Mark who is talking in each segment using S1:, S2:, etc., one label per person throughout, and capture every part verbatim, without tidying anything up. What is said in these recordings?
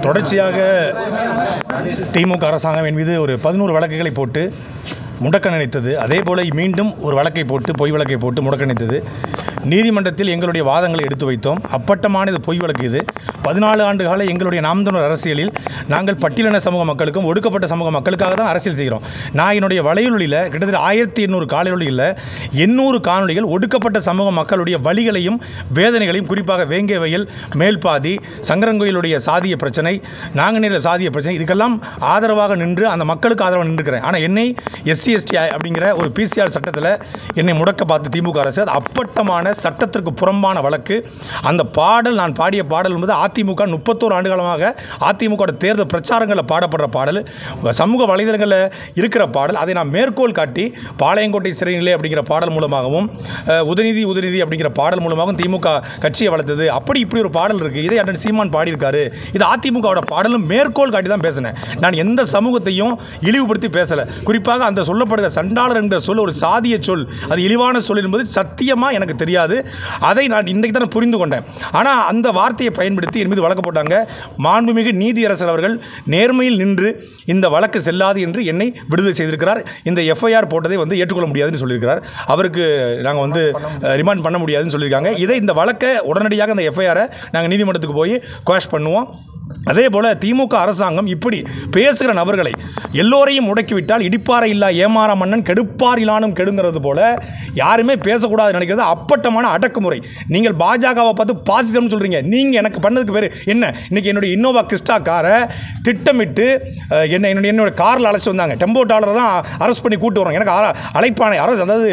S1: தொடர்ச்சியாக திமுக அரசாங்கம் என் மீது ஒரு பதினோரு வழக்குகளை போட்டு முடக்க நினைத்தது. அதே போல் மீண்டும் ஒரு வழக்கை போட்டு பொய் வழக்கை போட்டு முடக்க நினைத்தது. நீதிமன்றத்தில் எங்களுடைய வாதங்களை எடுத்து வைத்தோம். அப்பட்டமான இது பொய் வழக்கு. இது பதினாலு ஆண்டு கால எங்களுடைய நாம் தமிழர் அரசியலில் நாங்கள் பட்டியலின சமூக மக்களுக்கும் ஒடுக்கப்பட்ட சமூக மக்களுக்காக தான் அரசியல் செய்கிறோம். நான் என்னுடைய வலையொலியில் கிட்டத்தட்ட ஆயிரத்தி எண்ணூறு காணொலியில் எண்ணூறு காணொலிகள் ஒடுக்கப்பட்ட சமூக மக்களுடைய வழிகளையும் வேதனைகளையும், குறிப்பாக வேங்கை வயல், மேல்பாதி, சங்கரங்கோயிலுடைய சாதிய பிரச்சனை, நாங்குநேரில் சாதிய பிரச்சனை, இதுக்கெல்லாம் ஆதரவாக நின்று அந்த மக்களுக்கு ஆதரவாக நின்றுக்கிறேன். ஆனால் என்னை எஸ்சி எஸ்டி அப்படிங்கிற ஒரு பிசிஆர் சட்டத்தில் என்னை முடக்க பார்த்து திமுக அரசு, அது அப்பட்டமான சட்டத்திற்கு புறம்பான வழக்கு. அந்த பாடல், நான் பாடிய பாடல் என்பது அதிமுக முப்பத்தோரு ஆண்டு காலமாக அதிமுக தேர்தல் பிரச்சாரங்களில் பாடப்படுற பாடல், சமூக வலைதளங்களில் இருக்கிற பாடல். அதை நான் மேற்கோள் காட்டி பாளையங்கோட்டை சிறைநிலை அப்படிங்கிற பாடல் மூலமாகவும், உதயநிதி உதயநிதி அப்படிங்கிற பாடல் மூலமாகவும் திமுக கட்சியை வளர்த்தது. அப்படி இப்படி ஒரு பாடல் இருக்குது. இதை அண்ணன் சீமான் பாடியிருக்காரு. இது அதிமுகவோட பாடலும் மேற்கோள் காட்டி தான் பேசினேன். நான் எந்த சமூகத்தையும் இழிவுபடுத்தி பேசலை. குறிப்பாக அந்த சொல்லப்படுகிற சண்டாளர் என்ற சொல் ஒரு சாதிய சொல், அது இழிவான சொல் என்பது சத்தியமாக எனக்கு தெரியாது. அதை நான் இன்றைக்கு தான் புரிந்து கொண்டேன். ஆனால் அந்த வார்த்தையை பயன்படுத்தி என் மீது வழக்கு போட்டாங்க. மாண்புமிகு நீதியரசர் அவர்கள் நேர்மையில் நின்று இந்த வழக்கு செல்லாது என்று என்னை விடுதலை செய்திருக்கிறார். இந்த எஃப்ஐஆர் போட்டதை வந்து ஏற்றுக்கொள்ள முடியாதுன்னு சொல்லியிருக்கிறார். அவருக்கு நாங்கள் வந்து ரிமாண்ட் பண்ண முடியாதுன்னு சொல்லியிருக்காங்க. இதை இந்த வழக்கை உடனடியாக அந்த எஃப்ஐஆரை நாங்கள் நீதிமன்றத்துக்கு போய் குவாஷ் பண்ணுவோம். அதே போல் திமுக அரசாங்கம் இப்படி பேசுகிற நபர்களை எல்லோரையும் முடக்கிவிட்டால் இடிப்பாறை இல்லா ஏமாற மன்னன் கெடுப்பார் இலானும் கெடுங்கிறது போல யாருமே பேசக்கூடாது நினைக்கிறது அப்பட்டமான அடக்குமுறை. நீங்கள் பாஜகவை பார்த்து பாசிசம்னு சொல்கிறீங்க. நீங்கள் எனக்கு பண்ணதுக்கு பேர் என்ன? இன்றைக்கி என்னுடைய இன்னோவா கிறிஸ்டா காரை திட்டமிட்டு என்ன என்னுடைய என்னோட காரில் அழைச்சி வந்தாங்க. டெம்போ டாலரை தான் அரெஸ்ட் பண்ணி கூட்டு வரோம். எனக்கு அழைப்பானை அரசு, அதாவது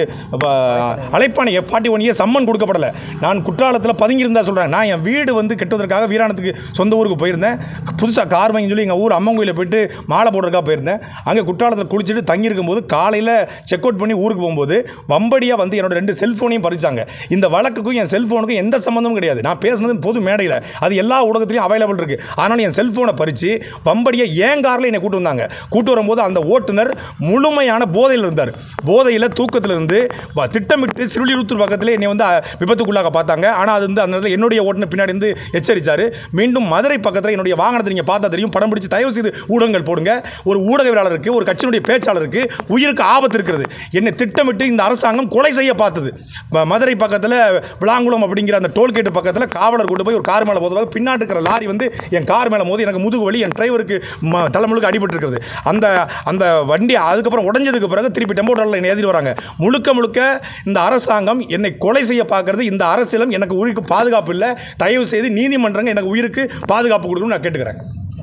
S1: அழைப்பானை F forty one year summon கொடுக்கப்படலை. நான் குற்றாலத்தில் பதுங்கியிருந்தா சொல்கிறேன். நான் என் வீடு வந்து கெட்டுவதற்காக வீராணத்துக்கு சொந்த ஊருக்கு போயிருந்தேன். புதுசாக கார் வாங்கி சொல்லி எங்கள் ஊர் அம்மன் கோயிலில் போயிட்டு மாலை போடுறதுக்காக போயிருந்தேன். அங்கே குற்றாலத்தில் குளிச்சுட்டு தங்கியிருக்கும் போது காலையில் செக் அவுட் பண்ணி ஊருக்கு போகும்போது வம்படியாக வந்து என்னோட ரெண்டு செல்ஃபோனையும் பறிச்சாங்க. இந்த வழக்குக்கும் என் செல்ஃபோனுக்கும் எந்த சம்மந்தமும் கிடையாது. நான் பேசுனது பொது மேடையில், அது எல்லா ஊடகத்திலையும் அவைலபிள் இருக்குது. ஆனால் என் செல்ஃபோனை பறித்து வம்படியாக ஏன் காரில் என்னை கூட்டு வந்தாங்க. கூட்டு வரும்போது அந்த ஓட்டுநர் முழுமையான போதையில் இருந்தார். போதையில் தூக்கத்தில் இருந்து திட்டமிட்டு சிறுலிருத்தூர் பக்கத்தில் என்னை வந்து விபத்துக்குள்ளாக பார்த்தாங்க. ஆனால் அது வந்து அந்த நேரத்தில் என்னுடைய ஓட்டுநர் பின்னாடி இருந்து எச்சரித்தார். மீண்டும் மதுரை பக்கத்தில் என்னுடைய வாகனத்தை நீங்கள் பார்த்தா தெரியும். படம் பிடிச்சி தயவு செய்து ஊடகங்கள் போடுங்க. ஒரு ஊடகவியலாளருக்கு, ஒரு கட்சியினுடைய பேச்சாளருக்கு உயிருக்கு ஆபத்து இருக்கிறது. என்னை திட்டமிட்டு இந்த அரசாங்கம் கொலை செய்ய பார்த்தது. மதுரை பக்கத்தில் விளாங்குளம் அப்படிங்கிற அந்த டோல்கேட்டு பக்கத்தில் காவலர் கொண்டு போய் ஒரு கார் மேலே மோதுவாங்க. பின்னாடி இருக்கிற லாரி வந்து என் கார் மேலே மோதி எனக்கு முதுகு வலி, என் டிரைவருக்கு தலைமுழுக்கு அடிபட்டு இருக்கிறது. அந்த அந்த வண்டி அதுக்கப்புறம் உடஞ்சதுக்கு பிறகு திருப்பி டெம்போ டாலரில் என்னை ஏற்றி வராங்க. முழுக்க முழுக்க இந்த அரசாங்கம் என்னை கொலை செய்ய பார்க்கறது. இந்த அரசியலும் எனக்கு உயிருக்கு பாதுகாப்பு இல்லை. தயவு செய்து நீதிமன்றங்கள் எனக்கு உயிருக்கு பாதுகாப்பு கொடுக்கணும்னு நான் கேட்டுக்கிறேன்.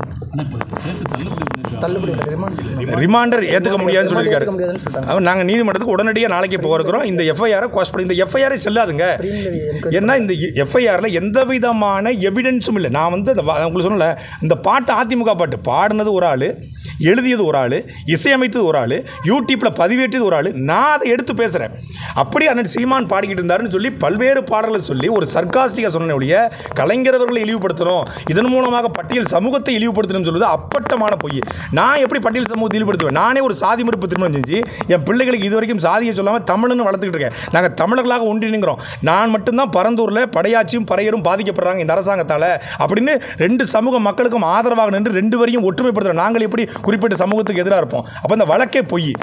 S1: ரிமாண்டர் ஏற்றுக்க முடியாதுன்னு சொல்லியிருக்காரு. நாங்கள் நீதிமன்றத்துக்கு உடனடியாக நாளைக்கு போகிறோம். இந்த எஃப்ஐஆரை குவாஷ் பண்ணி, இந்த எஃப்ஐஆரை செல்லாதுங்க. ஏன்னா இந்த எஃப்ஐஆரில் எந்த விதமான எவிடன்ஸும் இல்லை. நான் வந்து உங்களுக்கு சொன்னல, இந்த பாட்டு அதிமுக பாட்டு பாடினது ஒரு ஆள், எழுதியது ஒரு ஆள், இசையமைத்தது ஒரு ஆள், யூடியூப்பில் பதிவேற்றது ஒரு ஆள். நான் அதை எடுத்து பேசுகிறேன். அப்படி அண்ணன் சீமான் பாடிக்கிட்டு இருந்தாருன்னு சொல்லி பல்வேறு பாடல்களை சொல்லி ஒரு சர்க்காஸ்டிக்காக சொன்ன ஒழிய கலைஞரவர்களை இழிவுபடுத்தணும், இதன் மூலமாக பட்டியல் சமூகத்தை இழிவுபடுத்தணும்னு சொல்லுவது அப்பட்டமான பொய். நான் எப்படி பட்டியல் சமூகத்தை இழிவுபடுத்துவேன்? நானே ஒரு சாதி மறுப்பு திருமணம் செஞ்சு என் பிள்ளைகளுக்கு இது வரைக்கும் சாதியை சொல்லாமல் தமிழ்னு வளர்த்துக்கிட்டு இருக்கேன். நாங்கள் தமிழர்களாக ஒன்றிணைங்கிறோம். நான் மட்டும்தான் பரந்தூரில் படையாட்சியும் பறையரும் பாதிக்கப்படுறாங்க இந்த அரசாங்கத்தால் அப்படின்னு ரெண்டு சமூக மக்களுக்கும் ஆதரவாக நின்று ரெண்டு வரையும் ஒற்றுமைப்படுத்துகிறோம். நாங்கள் எப்படி குறிப்பிட்ட சமூகத்துக்கு எதிராக இருப்போம்? அப்போ இந்த வழக்கே பொய்.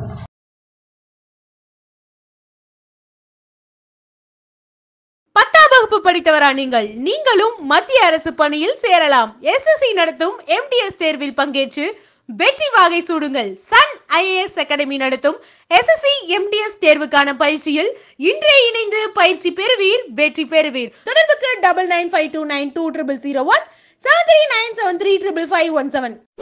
S2: படித்தவரா நீங்கள்? நீங்களும் மத்திய அரசு பணியில் சேரலாம். எஸ்எஸ்சி நடத்தும் எம்டிஎஸ் தேர்வில் பங்கேற்று வெற்றி வாகை சூடுங்கள். சன் ஐஏஎஸ் அகாடமி நடத்தும் எஸ்எஸ்சி எம்டிஎஸ் தேர்வுக்கான பயிற்சியில் இன்றே இணைந்து பயிற்சி பெறுவீர், வெற்றி பெறுவீர். தொடர்புக்கு double nine five two nine two triple zero one seven three nine seven three triple five one seven.